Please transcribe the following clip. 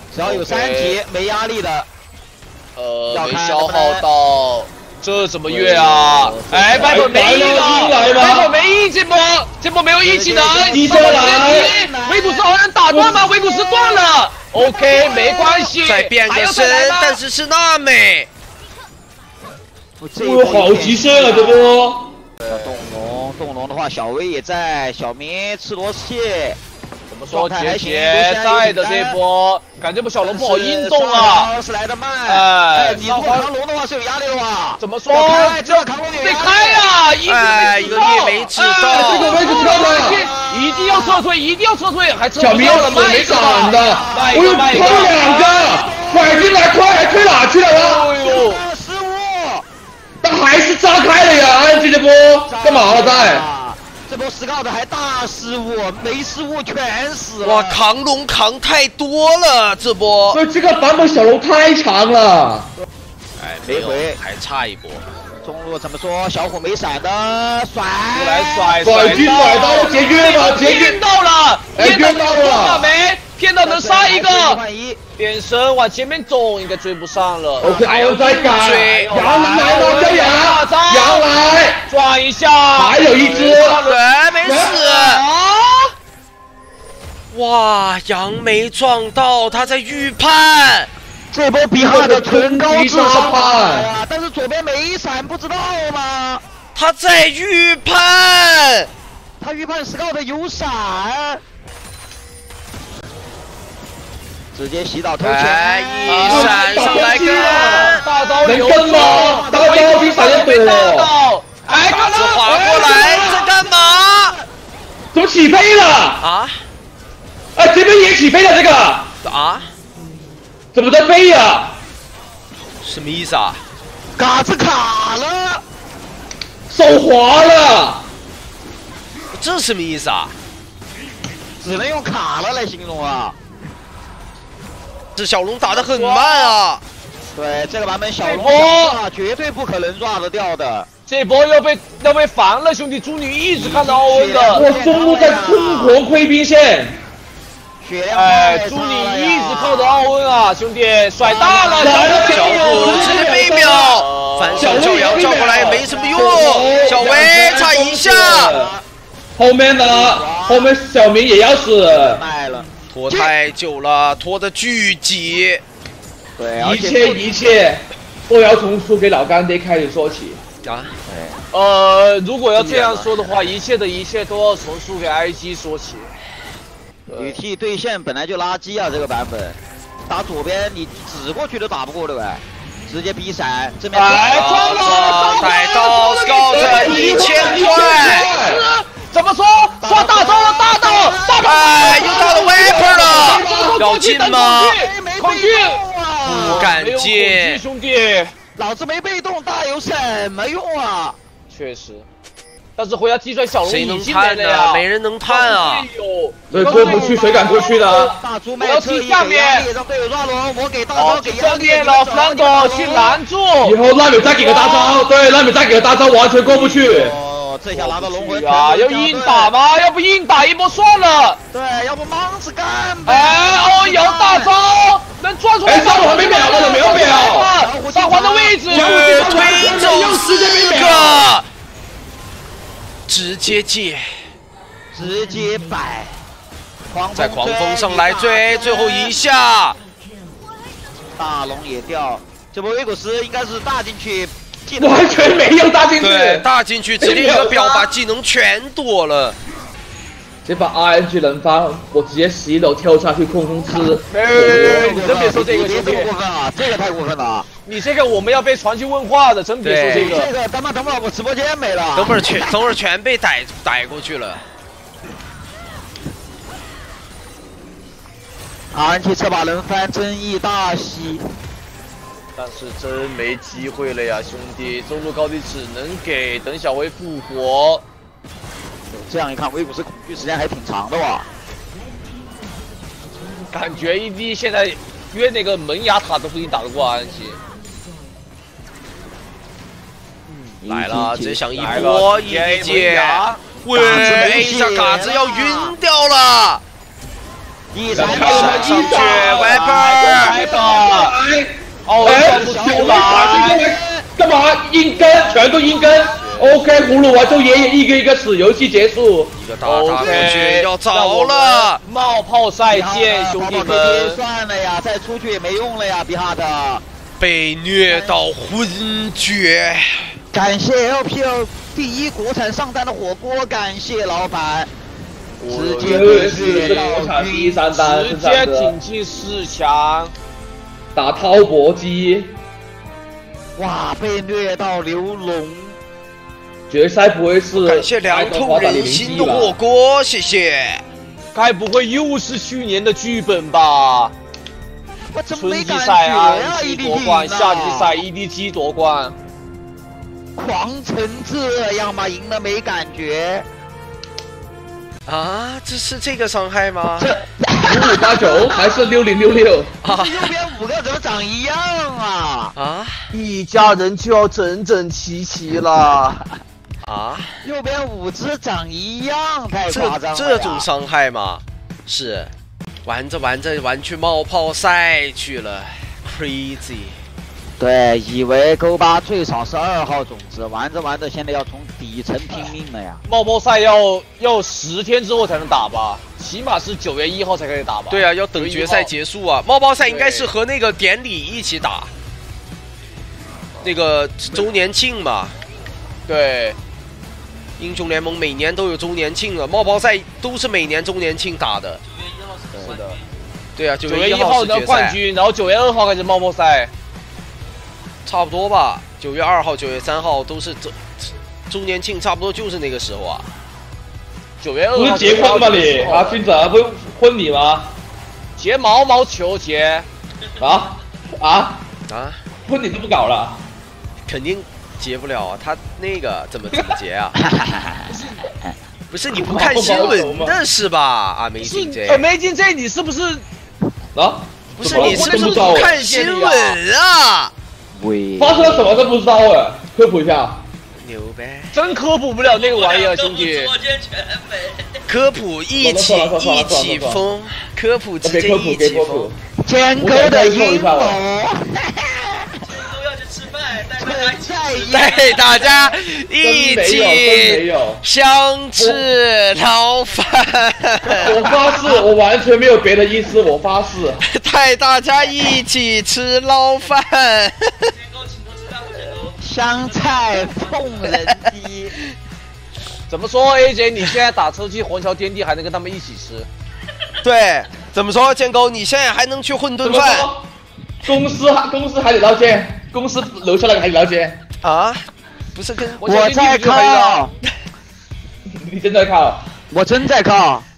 只要有3级没压力的， 没消耗到。 这怎么越啊？哎，外婆没一个，外婆没一这波没有一技能， 医生来， 维普斯好像打断吗？维普斯断了 ，OK， 没关系， 再变个身，但是是娜美。 好极限啊，这波！ 动龙的话，小薇也在，小明吃螺丝器。 怎么说？杰杰在的这波，感觉小龙不好运动啊。 是来的慢。哎，你如果扛龙的话是有压力的话。 怎么说？这要扛龙得开呀！ 一个也没吃到。 这个位置知道吗？ 一定要撤退，一定要撤退，还撤小明了， 没闪的，我又偷2个，拐进来快，还推哪去了啊？ 哎呦， 失误！ 但还是炸开了呀！安吉这波干嘛了在？ 这波Scout还大失误，没失误全死了。 哇，扛龙扛太多了，这波。 所以这个版本小龙太强了。 哎，没回，还差一波。 中路怎么说？小虎没闪的，甩出来甩到了，结约了， 骗到了， 骗到了没？骗到能杀一个。变身往前面走，应该追不上了。 OK， 还有在追，羊来了，这羊来， 转一下， 还有一只， 对，没死。哇，羊没撞到，他在预判。 这波比哈的纯高智商啊！但是左边没闪，不知道吗？ 他在预判， 他预判 Scout 有闪。 直接洗澡偷钱， 一闪上来跟， 大招能跟吗？大招比闪电多。 哎，卡子划过来，在干嘛？ 怎么起飞了？ 啊？ 哎，这边也起飞了，这个啊？ 怎么在飞呀？ 什么意思啊？ 嘎子卡了， 手滑了， 这什么意思啊？ 只能用卡了来形容啊。 这小龙打得很慢啊！ 对，这个版本小龙绝对不可能抓得掉的。 这波要被防了，兄弟！猪女一直看到奥恩的， 我中路在疯狂亏兵线。 哎，猪女一直靠着奥恩啊，兄弟！甩大了， 小虎直接被秒，反手教羊照过来也没什么用，小薇差一下。 后面呢？后面小明也要死。 卖了。 拖太久了，拖得巨挤。 对， 一切都要从输给老干爹开始说起啊。 如果要这样说的话，一切都要从输给 IG 说起。 女 T 对线本来就垃圾啊，这个版本打左边你指过去都打不过，对吧？直接逼闪，这边撞了， 带到 Scout 1000块。 怎么说？刷大招了，大招！ 哎，又到了 Viper 了，要进吗？ 恐惧， 不敢进， 兄弟， 老子没被动，大有什么用啊？ 确实，但是回家击摔小龙谁能探呢？没人能探啊！ 对，过不去，谁敢过去的？ 大猪卖车一下面，让队友抓龙，我给大招给压力了，弗兰多去拦住。 以后拉美再给个大招，对，拉美再给个大招，完全过不去。 这下拿到龙魂啊！要硬打吗？要不硬打一波算了。 对，要不莽子干呗。 哎，哦，有大招，能抓出来。 哎，上环没秒，没有秒。 上环的位置， 推走4个，直接解， 直接摆。 在狂风上来追，最后一下， 大龙也掉。这波维古斯应该是大进去。 完全没有大进去， 对，大进去直接一个表把技能全躲了。 这把 RNG 人发，我直接11楼跳下去空空吃。 你真别说这个， 别这么过分啊！这个太过分了。 你这个我们要被传去问话的，真别说这个。 这个等会儿我直播间没了。 等会儿全被逮过去了。 RNG 这把人翻争议大息。 但是真没机会了呀，兄弟！中路高地只能给等小薇复活。 这样一看，维古斯恐惧时间还挺长的哇。 感觉ED现在约那个门牙塔都不一定打得过RNG。 来了，直接想一波ED姐，喂 ，A 一下嘎子要晕掉了。 一闪上去 ，Viper。 小白干嘛阴根，全都阴根。OK， 葫芦娃就爷爷一个一个死，游戏结束。 一个大过去要着了， 冒泡赛见，兄弟们。 算了呀，再出去也没用了呀，比哈特。 被虐到昏厥。 感谢 LPL 第1国产上单的火锅，感谢老板。直接国产第3单， 直接挺进4强， 打滔搏机。 哇，被虐到流脓。 决赛不会是感谢凉透人心的火锅，谢谢。 该不会又是去年的剧本吧？春季赛RNG夺冠，夏季赛EDG夺冠， 狂成这样吗？赢了没感觉？ 啊，这是这个伤害吗 ？5589还是6066？ 啊，右边5个怎么长一样啊？ 啊， 一家人就要整整齐齐了。 啊！ 右边5只长一样，太夸张了。 这种伤害吗？是，玩着玩着玩去冒泡赛去了 ，crazy。 对，以为勾巴最少是2号种子，玩着玩着现在要从底层拼命了呀。 冒泡赛要10天之后才能打吧？起码是9月1号才可以打吧？ 对啊，要等决赛结束啊。冒泡赛应该是和那个典礼一起打，那个周年庆嘛。 对。 英雄联盟每年都有周年庆了，冒泡赛都是每年周年庆打的。 9月1号是的， 对啊，9 月1号的冠军，然后9月2号开始冒泡赛， 差不多吧。9月2号、9月3号都是周年庆，差不多就是那个时候啊。 9月2号不是结婚吗你？啊，君子不是婚礼吗？ 结毛毛球结， 婚礼都不搞了， 肯定。结不了啊，他那个怎么结啊？不是你不看新闻的是吧？啊，没进这， 没进这，你是不是啊？ 不是你是不是不看新闻啊？ 发生了什么都不知道哎，科普一下。 牛呗！ 真科普不了那个玩意儿，兄弟。 科普一起疯，科普直接一起疯。 建构的阴谋。 带大家一起相吃牢饭。 我发誓，我完全没有别的意思，我发誓。 带大家一起吃捞饭。 香菜凤人鸡。 怎么说 ？AJ， 你现在打车去虹桥天地还能跟他们一起吃？ 对，怎么说？建狗，你现在还能去混沌饭？ 公司海底捞见，公司楼下那个海底捞见啊？不是跟我在靠， 你真在靠？ 我真在靠。